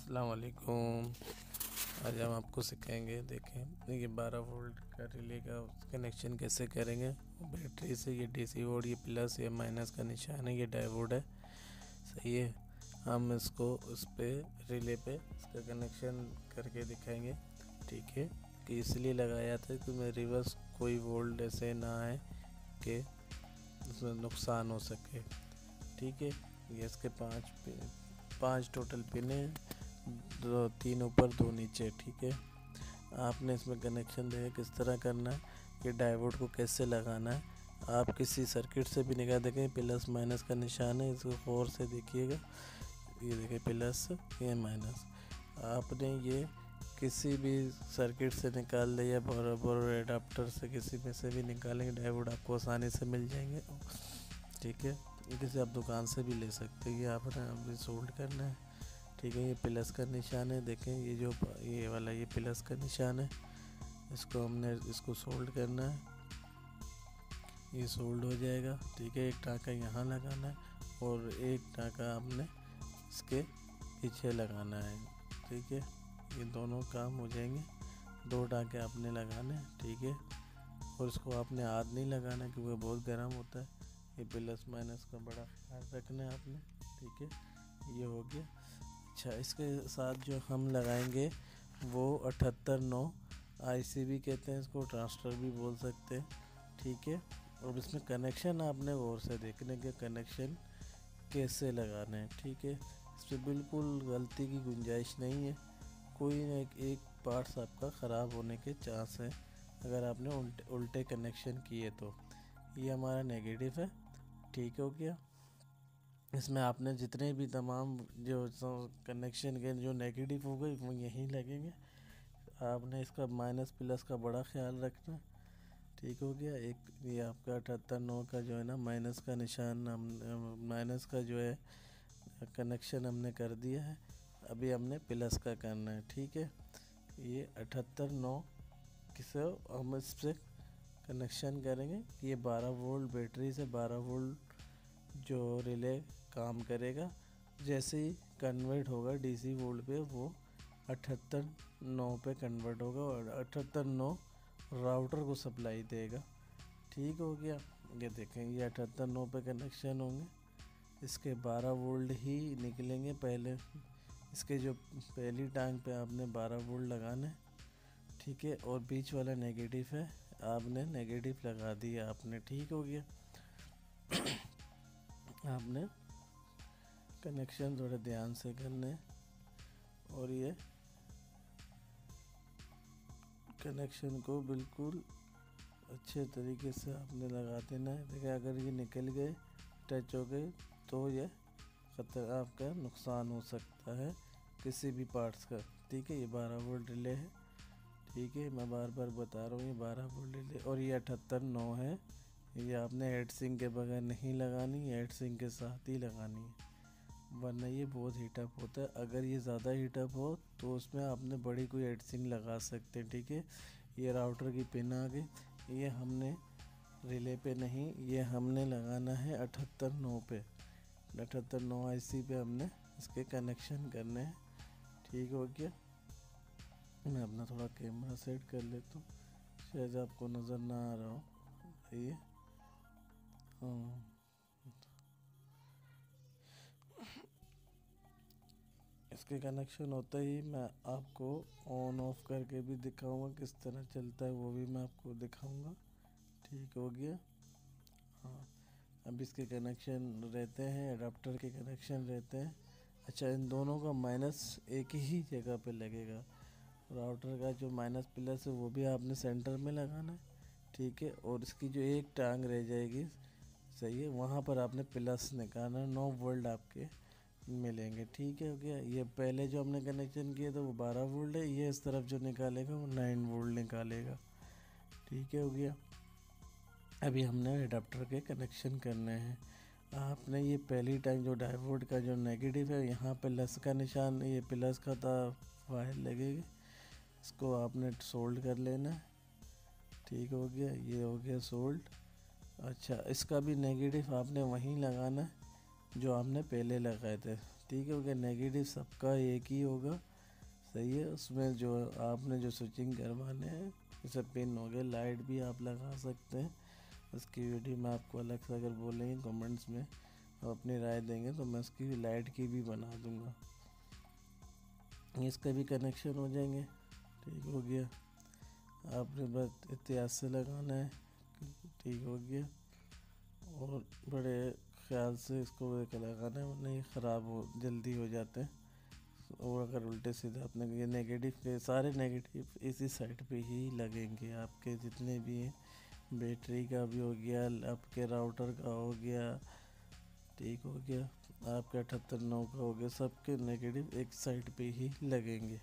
अस्सलाम वालेकुम। आज हम आपको सिखाएंगे, देखें ये 12 वोल्ट का रिले का कनेक्शन कैसे करेंगे बैटरी से। ये डीसी बोर्ड, ये प्लस या माइनस का निशान है, ये डायोड है, सही है। हम इसको उस पे रिले पे इसका कनेक्शन करके दिखाएंगे, ठीक है। कि इसलिए लगाया था कि मैं रिवर्स कोई वोल्ट ऐसे ना आए कि उसमें नुकसान हो सके, ठीक है। ये इसके पाँच टोटल पिन है, दो तीन ऊपर दो नीचे, ठीक है। आपने इसमें कनेक्शन देखा किस तरह करना है, ये डायोड को कैसे लगाना है। आप किसी सर्किट से भी निकाल देखें, प्लस माइनस का निशान है, इसको गौर से देखिएगा। ये देखिए प्लस, ये माइनस। आपने ये किसी भी सर्किट से निकाल दे या बराबर एडाप्टर से किसी में से भी निकालेंगे, डायोड आपको आसानी से मिल जाएंगे, ठीक है। ये किसी आप दुकान से भी ले सकते हैं। ये आपने अभी सोल्ड करना है, ठीक है। ये प्लस का निशान है, देखें ये जो ये वाला ये प्लस का निशान है, इसको हमने इसको सोल्ड करना है। ये सोल्ड हो जाएगा, ठीक है। एक टाँका यहाँ लगाना है और एक टाँका आपने इसके पीछे लगाना है, ठीक है। ये दोनों काम हो जाएंगे। दो टाँके आपने लगाने हैं, ठीक है। और इसको आपने हाथ नहीं लगाना क्योंकि बहुत गर्म होता है। ये प्लस माइनस का बड़ा ख्याल रखना है आपने, ठीक है। ये हो गया। अच्छा, इसके साथ जो हम लगाएंगे वो 78-9 आईसी भी कहते हैं, इसको ट्रांजिस्टर भी बोल सकते हैं, ठीक है। और इसमें कनेक्शन आपने गौर से देखने के कनेक्शन कैसे लगाने हैं, ठीक है। इस पर बिल्कुल गलती की गुंजाइश नहीं है, कोई ना एक पार्ट्स आपका ख़राब होने के चांस है अगर आपने उल्टे कनेक्शन किए तो। ये हमारा नेगेटिव है, ठीक हो गया। इसमें आपने जितने भी तमाम जो कनेक्शन के जो नेगेटिव हो गए वो यहीं लगेंगे। आपने इसका माइनस प्लस का बड़ा ख्याल रखना, ठीक हो गया। एक ये आपका 78-9 का जो है ना माइनस का निशान, हम माइनस का जो है कनेक्शन हमने कर दिया है। अभी हमने प्लस का करना है, ठीक है। ये 78-9 किसे हम इससे कनेक्शन करेंगे। ये 12 वोल्ट बैटरी से 12 वोल्ट जो रिले काम करेगा, जैसे ही कन्वर्ट होगा डीसी वोल्ट पे वो 78-9 पे कन्वर्ट होगा और 78-9 राउटर को सप्लाई देगा, ठीक हो गया। ये देखें ये 78-9 पे कनेक्शन होंगे, इसके 12 वोल्ट ही निकलेंगे। पहले इसके जो पहली टांग पे आपने 12 वोल्ट लगाना है, ठीक है। और बीच वाला नेगेटिव है, आपने नेगेटिव लगा दिया आपने, ठीक हो गया। आपने कनेक्शन थोड़े ध्यान से करने और ये कनेक्शन को बिल्कुल अच्छे तरीके से आपने लगा देना है। देखिए अगर ये निकल गए, टच हो गए तो ये खतरा, आपका नुकसान हो सकता है किसी भी पार्ट्स का, ठीक है। ये 12 वोल्ट रिले है, ठीक है। मैं बार बार बता रहा हूँ ये 12 वोल्ट रिले और ये 78-9 है। ये आपने हेड सिंक के बगैर नहीं लगानी, हेड सिंक के साथ ही लगानी है, वरना ये बहुत हीटअप होता है। अगर ये ज़्यादा हीटअप हो तो उसमें आपने बड़ी कोई हेड सिंक लगा सकते हैं, ठीक है। ये राउटर की पिन आ गई, ये हमने रिले पे नहीं, ये हमने लगाना है 78-9 पे। 78-9 आईसी पे हमने इसके कनेक्शन करने हैं, ठीक हो गया। मैं अपना थोड़ा कैमरा सेट कर लेता हूँ, शायद आपको नज़र ना आ रहा हो ये। हाँ, इसके कनेक्शन होता ही मैं आपको ऑन ऑफ करके भी दिखाऊंगा, किस तरह चलता है वो भी मैं आपको दिखाऊंगा, ठीक हो गया। हाँ, अब इसके कनेक्शन रहते हैं, एडाप्टर के कनेक्शन रहते हैं। अच्छा, इन दोनों का माइनस एक ही जगह पे लगेगा। राउटर का जो माइनस प्लस है वो भी आपने सेंटर में लगाना है, ठीक है। और इसकी जो एक टांग रह जाएगी, सही है, वहाँ पर आपने प्लस निकालना है। 9 वोल्ट आपके मिलेंगे, ठीक है हो गया। ये पहले जो हमने कनेक्शन किया था वो 12 वोल्ट है, ये इस तरफ जो निकालेगा वो 9 वोल्ट निकालेगा, ठीक है हो गया। अभी हमने एडाप्टर के कनेक्शन करने हैं। आपने ये पहली टाइम जो डायोड का जो नेगेटिव है, यहाँ प्लस का निशान, ये प्लस का था, वायर लगेगी, इसको आपने सोल्ड कर लेना है, ठीक हो गया। ये हो गया सोल्ड। अच्छा, इसका भी नेगेटिव आपने वहीं लगाना है, जो आपने पहले लगाए थे। ठीक है, क्योंकि नेगेटिव सबका एक ही होगा। सही है, उसमें जो आपने जो स्विचिंग करवाने हैं, जैसे पिन हो गए, लाइट भी आप लगा सकते हैं। उसकी वीडियो मैं आपको अलग से अगर बोलेंगे कमेंट्स में, आप अपनी राय देंगे तो मैं उसकी लाइट की भी बना दूंगा। इसका भी कनेक्शन हो जाएंगे। ठीक हो गया, आपने बस एहतियात से लगाना है। ठीक हो गया, और बड़े ख्याल से इसको लगाना है, वरना ये ख़राब हो जल्दी हो जाते हैं। और अगर उल्टे सीधे आपने ये नेगेटिव के सारे नेगेटिव इसी साइड पे ही लगेंगे, आपके जितने भी हैं। बैटरी का भी हो गया, आपके राउटर का हो गया, ठीक हो गया, आपके 78 9 का हो गया, सबके नेगेटिव एक साइड पे ही लगेंगे।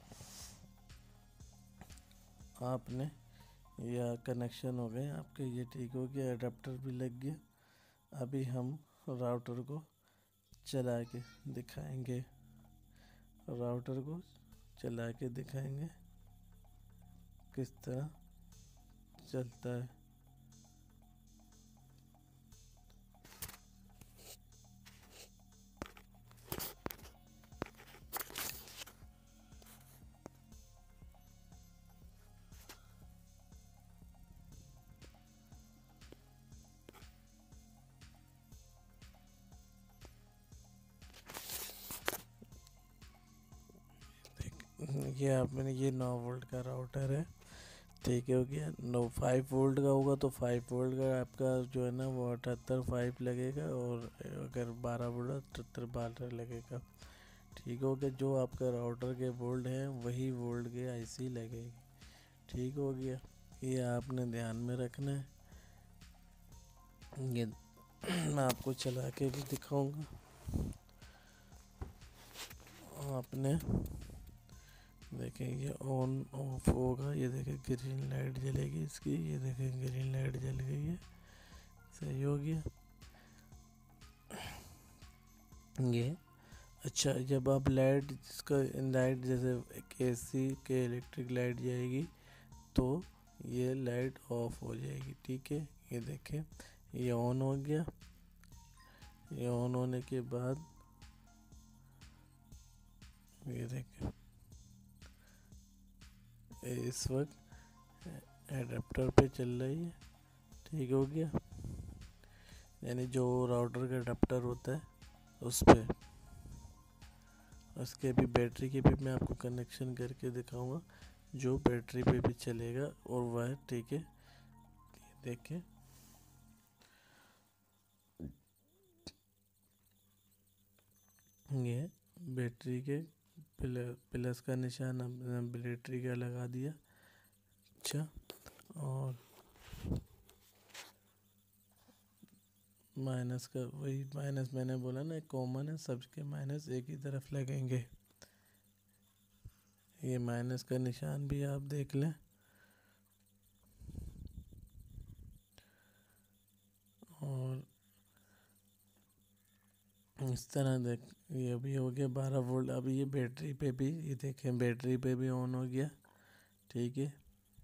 आपने या कनेक्शन हो गए आपके, ये ठीक हो गया, अडेप्टर भी लग गया। अभी हम राउटर को चला के दिखाएंगे। राउटर को चला के दिखाएंगे किस तरह चलता है। ये आपने ये 9 वोल्ट का राउटर है। ठीक है, हो गया। 5 वोल्ट का होगा तो 5 वोल्ट का आपका जो है ना वो 78 5 लगेगा, और अगर 12 वोल्ट 78 12 लगेगा। ठीक हो गया, जो आपका राउटर के वोल्ट हैं वही वोल्ट के आईसी लगेगी। ठीक हो गया, ये आपने ध्यान में रखना है। ये मैं आपको चला के भी दिखाऊंगा। आपने देखें ये ऑन ऑफ होगा, ये देखें ग्रीन लाइट जलेगी इसकी, ये देखें ग्रीन लाइट जल गई है। सही हो गया ये। अच्छा, जब आप लाइट जिसका लाइट जैसे एसी के इलेक्ट्रिक लाइट जाएगी तो ये लाइट ऑफ हो जाएगी। ठीक है, ये देखें ये ऑन हो गया। ये ऑन होने के बाद ये देखें इस वक्त एडाप्टर पे चल रही है। ठीक हो गया, यानी जो राउटर का एडाप्टर होता है उस पे। उसके भी बैटरी के भी मैं आपको कनेक्शन करके दिखाऊंगा, जो बैटरी पे भी चलेगा और वह ठीक है। देखें ये बैटरी के प्लस का निशान बैटरी का लगा दिया। अच्छा, और माइनस का वही माइनस मैंने बोला ना, कॉमन है सबके, माइनस एक ही तरफ लगेंगे। ये माइनस का निशान भी आप देख लें। और इस तरह देख, ये भी हो गया 12 वोल्ट। अभी ये बैटरी पे भी, ये देखें बैटरी पे भी ऑन हो गया। ठीक है,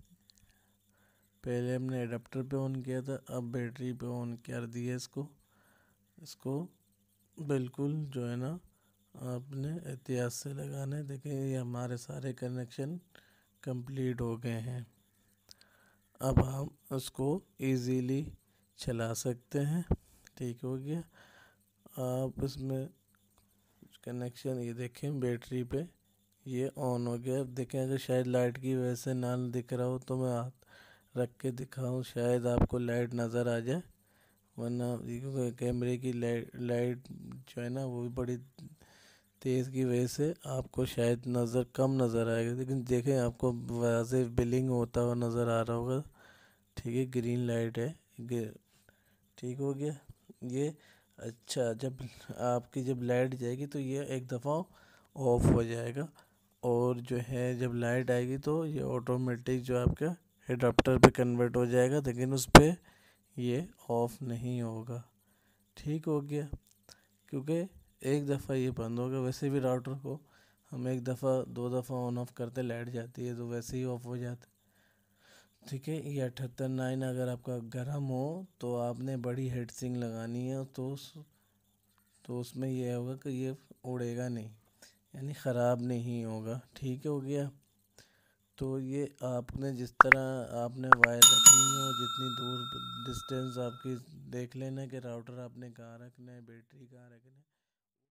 पहले हमने एडाप्टर पे ऑन किया था, अब बैटरी पे ऑन कर दिया इसको। इसको बिल्कुल जो है ना आपने एहतियात से लगाना है। देखें ये हमारे सारे कनेक्शन कंप्लीट हो गए हैं। अब हम उसको इजीली चला सकते हैं। ठीक हो गया, आप इसमें कनेक्शन ये देखें बैटरी पे ये ऑन हो गया। अब देखें, अगर शायद लाइट की वजह से ना दिख रहा हो तो मैं हाथ रख के दिखाऊं, शायद आपको लाइट नज़र आ जाए। वरना कैमरे की लाइट जो है ना वो भी बड़ी तेज़ की वजह से आपको शायद कम नज़र आएगा, लेकिन देखें आपको वाज़ेह बिलिंग होता हुआ नज़र आ रहा होगा। ठीक है, ग्रीन लाइट है। ठीक हो गया ये। अच्छा, जब आपकी जब लाइट जाएगी तो ये एक दफ़ा ऑफ हो जाएगा, और जो है जब लाइट आएगी तो ये ऑटोमेटिक जो आपका एडाप्टर पे कन्वर्ट हो जाएगा, लेकिन उस पर ये ऑफ नहीं होगा। ठीक हो गया, क्योंकि एक दफ़ा ये बंद होगा। वैसे भी राउटर को हम एक दफ़ा 2 दफ़ा ऑन ऑफ करते लाइट जाती है तो वैसे ही ऑफ हो जाता है। ठीक है, ये 78 9 अगर आपका गर्म हो तो आपने बड़ी हीट सिंक लगानी है, तो तो उसमें ये होगा कि ये उड़ेगा नहीं, यानी ख़राब नहीं होगा। ठीक हो गया। तो ये आपने जिस तरह आपने वायर रखनी हो, जितनी दूर डिस्टेंस आपकी देख लेना कि राउटर आपने कहाँ रखना है, बैटरी कहाँ रखना है।